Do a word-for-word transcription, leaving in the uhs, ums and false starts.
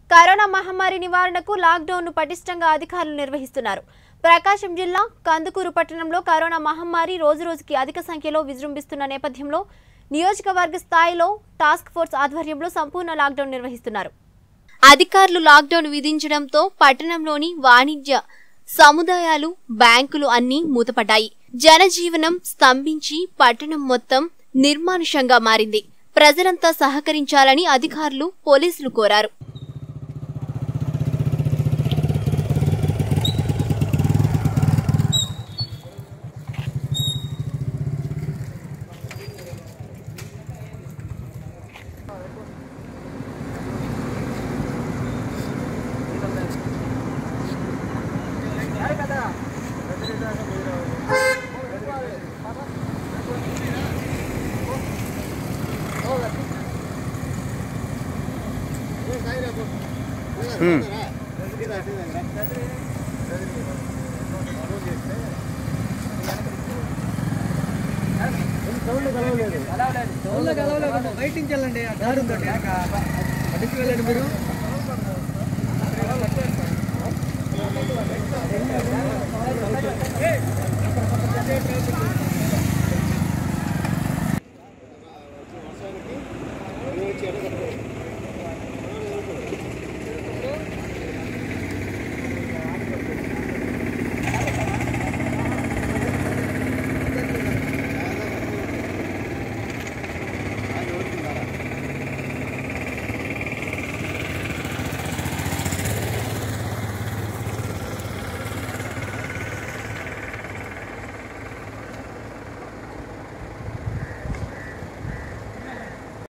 Corona మహమ్మారి నివారణకు lockdown ను పటిష్టంగా అధికారులు నిర్వహిస్తున్నారు. ప్రకాశం జిల్లా కందుకూరు పట్టణంలో కరోనా మహమ్మారి రోజురోజుకి అధిక సంఖ్యలో విజృంభిస్తున్న నేపథ్యంలో నియోజకవర్గ స్థాయిలో టాస్క్ ఫోర్స్ ఆధ్వర్యంలో సంపూర్ణ లాక్డౌన్ నిర్వహిస్తున్నారు. అధికారులు లాక్డౌన్ విధించడంతో పట్టణంలోని వాణిజ్య సముదాయాలు, బ్యాంకులు అన్నీ మూతపడ్డాయి. జనజీవనం స్తంభించి పట్టణం మొత్తం నిర్మానుషంగా మారింది. ప్రజలంతా సహకరించాలని అధికారులు, పోలీసులు కోరారు. Hmm. వెయిటింగ్ చేయాలండి. దారి ఉందండి, అడిగి వెళ్ళండి మీరు.